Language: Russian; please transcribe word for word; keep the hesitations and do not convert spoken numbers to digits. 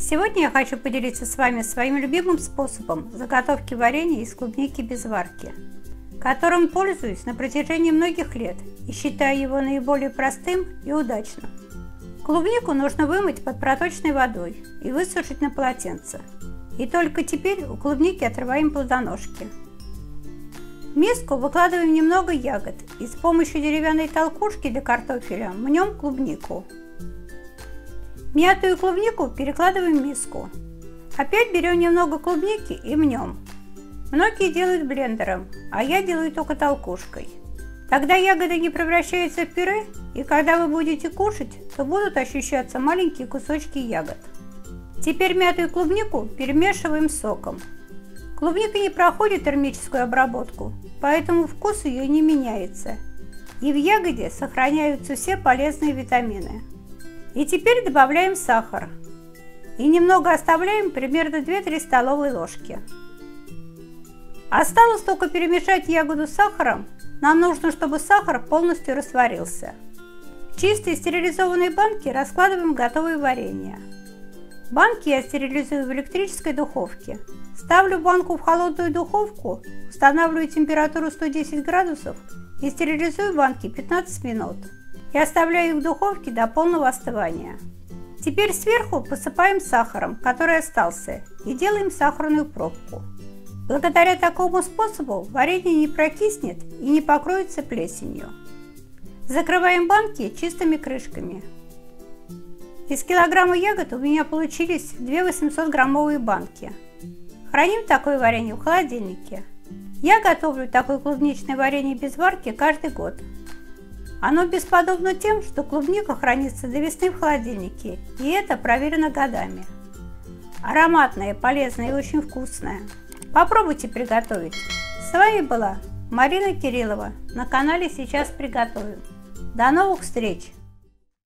Сегодня я хочу поделиться с вами своим любимым способом заготовки варенья из клубники без варки, которым пользуюсь на протяжении многих лет и считаю его наиболее простым и удачным. Клубнику нужно вымыть под проточной водой и высушить на полотенце. И только теперь у клубники отрываем плодоножки. В миску выкладываем немного ягод и с помощью деревянной толкушки для картофеля мнем клубнику. Мятую клубнику перекладываем в миску. Опять берем немного клубники и мнем. Многие делают блендером, а я делаю только толкушкой. Тогда ягоды не превращаются в пюре, и когда вы будете кушать, то будут ощущаться маленькие кусочки ягод. Теперь мятую клубнику перемешиваем с соком. Клубника не проходит термическую обработку, поэтому вкус ее не меняется, и в ягоде сохраняются все полезные витамины. И теперь добавляем сахар и немного оставляем, примерно две-три столовые ложки. Осталось только перемешать ягоду с сахаром. Нам нужно, чтобы сахар полностью растворился. В чистой стерилизованной банке раскладываем готовое варенье. Банки я стерилизую в электрической духовке. Ставлю банку в холодную духовку, устанавливаю температуру сто десять градусов и стерилизую банки пятнадцать минут. И оставляю их в духовке до полного остывания. Теперь сверху посыпаем сахаром, который остался, и делаем сахарную пробку. Благодаря такому способу варенье не прокиснет и не покроется плесенью. Закрываем банки чистыми крышками. Из килограмма ягод у меня получились две восемьсот граммовые банки. Храним такое варенье в холодильнике. Я готовлю такое клубничное варенье без варки каждый год. Оно бесподобно тем, что клубника хранится до весны в холодильнике, и это проверено годами. Ароматное, полезное и очень вкусное. Попробуйте приготовить. С вами была Марина Кириллова на канале Сейчас приготовим. До новых встреч!